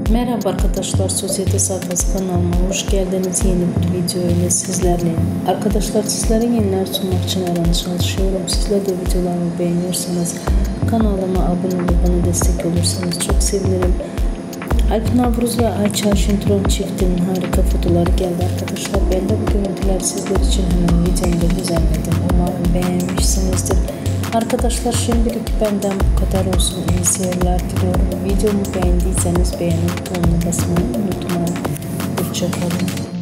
Merhaba arkadaşlar, Sosyete Sayfası kanalıma hoş geldiniz. Yeni bir video ile sizlerleyim. Arkadaşlar, sizlere yeniler sunmak için her an çalışıyorum. Sizler de videolarımı beğeniyorsanız kanalıma abone olup bana destek olursanız çok sevinirim. Alp Navruz ve Ayça Şentron çiftinin harika fotoğrafları geldi arkadaşlar. Ben de bu görüntüleri sizler için hemen videomda düzenledim. Umarım beğenmişsinizdir. Arkadaşlar, şimdilik benden bu kadar olsun. İyi seyirler diliyorum. Videomu beğendiyseniz beğeni butonuna basmayı unutmayın. Hoşça kalın.